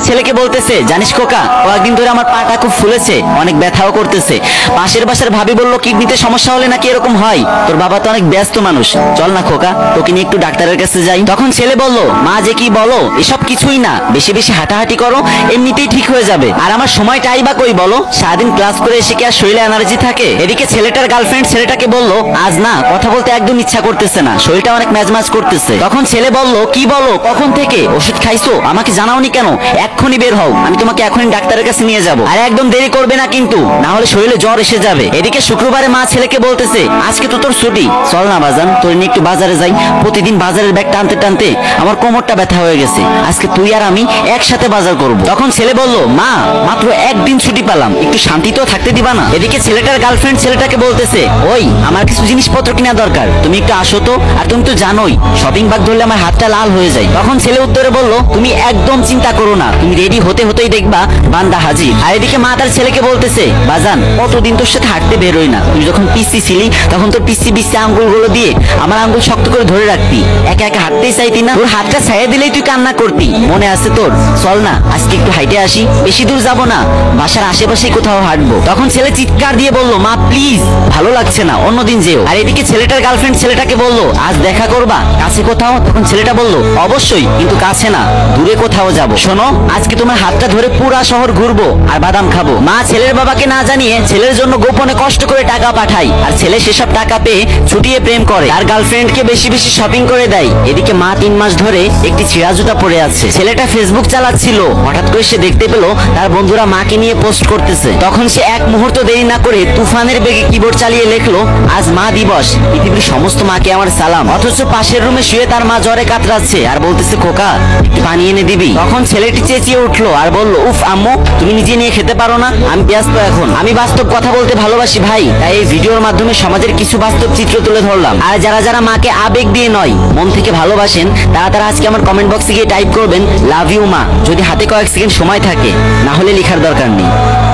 ছেলেকে বলতেছে, জানিস খোকা, কয়েকদিন ধরে আমার পাটা খুব ফুলেছে, অনেক ব্যথাও করতেছে। পাশের বাসার ভাবি বললো কিডনিতে সমস্যা হলে নাকি এরকম হয়। তোর বাবা তো অনেক ব্যস্ত মানুষ, চল না খোকা তোকে নিয়ে একটু ডাক্তারের কাছে যাই। তখন ছেলে বলল, মা যে কি বলো, এসব কিছুই না, বেশি বেশি হাঁটাহাঁটি করো, এমনিতেই ঠিক হয়ে যাবে। আর আমার সময়টাই বা কই বলো, সারাদিন ক্লাস করে এসে কি আর শরীরে এনার্জি থাকে? এদিকে ছেলেটার গার্লফ্রেন্ড ছেলেটাকে বলল, আজ না কথা বলতে একদম ইচ্ছা করতেছে না, শরীরটা অনেক ম্যাজম্যাজ করতেছে। তখন ছেলে বলল, কি বলো, কখন থেকে ওষুধ খাইছো, আমাকে জানাওনি কেন? এক্ষুনি বের হও, আমি তোমাকে এখনই ডাক্তারের কাছে নিয়ে যাবো। আর একদম দেরি করবে না কিন্তু, না হলে শরীরে জ্বর এসে যাবে। এদিকে শুক্রবারে মা ছেলেকে বলতেছে, আজকে তো তোর ছুটি, চল না বাজান, তোর নিয়ে একটু বাজারে যাই। প্রতিদিন বাজারের ব্যাগ টানতে টানতে আমার কোমরটা ব্যথা হয়ে গেছে, আজকে তুই আর আমি একসাথে বাজার করব। তখন ছেলে বলল, মা মাত্র একদিন ছুটি পেলাম, একটু শান্তিতেও থাকতে দিবা না? এদিকে ছেলেটার গার্লফ্রেন্ড ছেলেটাকে বলতেছে, ওই আমার কিছু জিনিসপত্র কিনা দরকার, তুমি একটু আসো তো। আর তুমি তো জানোই শপিং ব্যাগ ধরলে আমার হাতটা লাল হয়ে যায়। তখন ছেলে উত্তরে বলল, তুমি একদম চিন্তা করো না, তুমি রেডি হতে হতেই দেখবা বান্দা হাজির। আর এদিকে মা তার ছেলেকে বলতেছে, বাজান কতদিন তোর সাথে হাঁটতে বেরোই না, তুই যখন পিসি ছিলি তখন তোর পিসি বিসি আঙ্গুলগুলো দিয়ে আমার আঙ্গুল শক্ত করে ধরে রাখতি, একা একা হাঁটতেই চাইতি না, তোর হাতটা ছাইয়ে দিলেই তুই কান্না করতি, মনে আছে তোর? চল না আজকে একটু হাইটে আসি, বেশি দূর যাবো না, বাসার আশেপাশেই কোথাও হাঁটবো। তখন ছেলে চিৎকার দিয়ে বলল, মা প্লিজ, ভালো লাগছে না, অন্যদিন যেও। আর এদিকে ছেলেটার গার্লফ্রেন্ড ছেলেটাকে বলল, আজ দেখা করবা কাছে কোথাও? তখন ছেলেটা বলল, অবশ্যই, কিন্তু কাছে না, দূরে কোথাও যাব। শোনো, আজকে তোমার হাতটা ধরে পুরা শহর ঘুরবো আর বাদাম খাবো। মা ছেলের বাবাকে না জানিয়ে ছেলের জন্য গোপনে কষ্ট করে টাকা পাঠায়, আর ছেলে সেসব টাকা পেয়ে ছুটিয়ে প্রেম করে আর গার্লফ্রেন্ডকে বেশি বেশি শপিং করে দেয়। এদিকে মা 3 মাস ধরে একটি ছিঁড়া জুতা পরে আছে। ছেলেটা ফেসবুক চালাচ্ছিল, হঠাৎ করে সে দেখতে পেল তার বন্ধুরা মাকে নিয়ে পোস্ট করতেছে। তখন সে এক মুহূর্ত দেরি না করে তুফানের বেগে কিবোর্ড চালিয়ে লেখলো, আজ মা দিবস, পৃথিবীর সমস্ত মাকে আমার সালাম। অথচ পাশের রুমে শুয়ে তার মা জ্বরে কাতরাচ্ছে আর বলতেছে, খোকা একটু পানি এনে দিবি? তখন ছেলেটি চেঁচিয়ে উঠলো আর বলল, উফ আম্মু, তুমি নিজে নিয়ে খেতে পারো না? আমি ব্যস্ত এখন, আমি বাস্তব কথা বলতে ভালোবাসি ভাই, তাই এই ভিডিওর মাধ্যমে সমাজের কিছু বাস্তব চিত্র তুলে ধরলাম। আর যারা যারা মাকে আবেগ দিয়ে নয় মন থেকে ভালোবাসেন, তারা আজকে আমার কমেন্ট বক্সে গিয়ে টাইপ করবেন, লাভ ইউ মা, যদি হাতে কয়েক সেকেন্ড সময় থাকে, না হলে লেখার দরকার নেই।